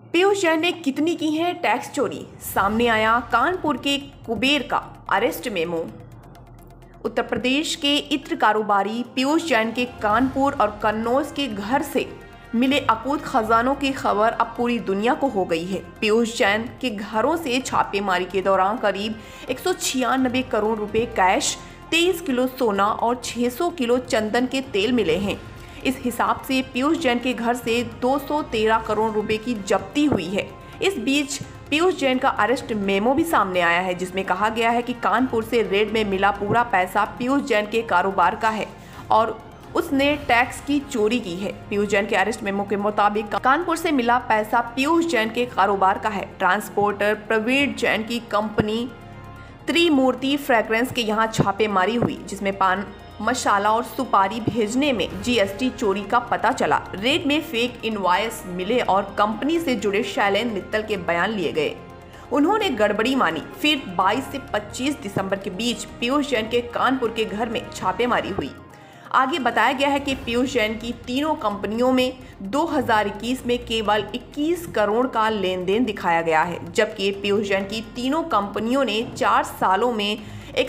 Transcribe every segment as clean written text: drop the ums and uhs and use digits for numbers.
पीयूष जैन ने कितनी की है टैक्स चोरी, सामने आया कानपुर के कुबेर का अरेस्ट मेमो। उत्तर प्रदेश के इत्र कारोबारी पीयूष जैन के कानपुर और कन्नौज के घर से मिले अकूत खजानों की खबर अब पूरी दुनिया को हो गई है। पीयूष जैन के घरों से छापेमारी के दौरान करीब 196 करोड़ रुपए कैश, 23 किलो सोना और 600 किलो चंदन के तेल मिले हैं। इस हिसाब से पीयूष जैन के घर से 213 करोड़ रुपए की जब्ती हुई है। इस बीच पीयूष जैन का अरेस्ट मेमो भी सामने आया है, जिसमें कहा गया है कि कानपुर से रेड में मिला पूरा पैसा पीयूष जैन के कारोबार का है और उसने टैक्स की चोरी की है। पीयूष जैन के अरेस्ट मेमो के मुताबिक कानपुर से मिला पैसा पीयूष जैन के कारोबार का है। ट्रांसपोर्टर प्रवीण जैन की कंपनी त्रिमूर्ति फ्रेग्रेंस के यहाँ छापेमारी हुई, जिसमें पान मसाला और सुपारी भेजने में जीएसटी चोरी का पता चला। रेड में फेक इनवॉइस मिले और कंपनी से जुड़े शैलेंद्र मित्तल के बयान लिए गए। उन्होंने गड़बड़ी मानी। फिर 22 से 25 दिसंबर के बीच पीयूष जैन के कानपुर के घर में छापेमारी हुई। आगे बताया गया है कि पीयूष जैन की तीनों कंपनियों में 2021 में केवल 21 करोड़ का लेन देन दिखाया गया है, जबकि पीयूष जैन की तीनों कंपनियों ने 4 सालों में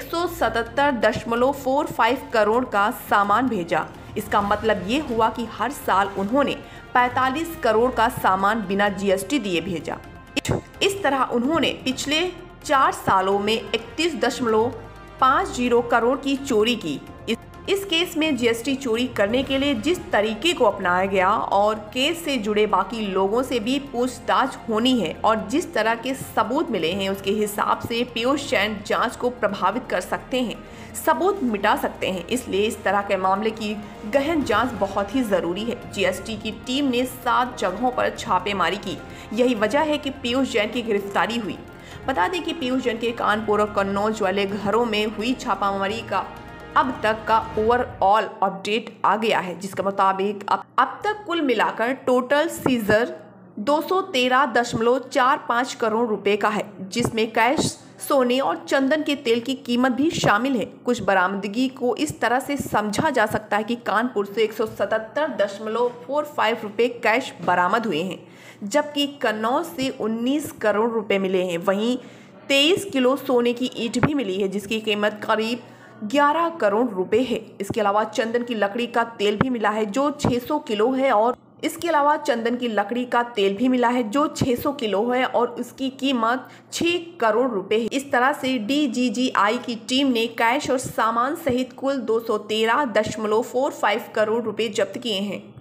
177.45 करोड़ का सामान भेजा। इसका मतलब ये हुआ कि हर साल उन्होंने 45 करोड़ का सामान बिना जीएसटी दिए भेजा। इस तरह उन्होंने पिछले 4 सालों में 31.50 करोड़ की चोरी की। इस केस में जीएसटी चोरी करने के लिए जिस तरीके को अपनाया गया और केस से जुड़े बाकी लोगों से भी पूछताछ होनी है और जिस तरह के सबूत मिले हैं उसके हिसाब से पीयूष जैन जांच को प्रभावित कर सकते हैं, सबूत मिटा सकते हैं। इसलिए इस तरह के मामले की गहन जांच बहुत ही ज़रूरी है। जीएसटी की टीम ने 7 जगहों पर छापेमारी की। यही वजह है कि पीयूष जैन की गिरफ्तारी हुई। बता दें कि पीयूष जैन के कानपुर और कन्नौज वाले घरों में हुई छापामारी का अब तक का ओवरऑल अपडेट आ गया है, जिसके मुताबिक अब तक कुल मिलाकर टोटल सीजर 213.45 करोड़ रुपए का है, जिसमें कैश, सोने और चंदन के तेल की कीमत भी शामिल है। कुछ बरामदगी को इस तरह से समझा जा सकता है कि कानपुर से 177.45 रुपए कैश बरामद हुए हैं, जबकि कन्नौज से 19 करोड़ रुपए मिले हैं। वहीं 23 किलो सोने की ईंट भी मिली है, जिसकी कीमत करीब 11 करोड़ रुपए है। इसके अलावा चंदन की लकड़ी का तेल भी मिला है जो 600 किलो है और उसकी कीमत 6 करोड़ रुपए है। इस तरह से डीजीजीआई की टीम ने कैश और सामान सहित कुल 213.45 करोड़ रुपए जब्त किए हैं।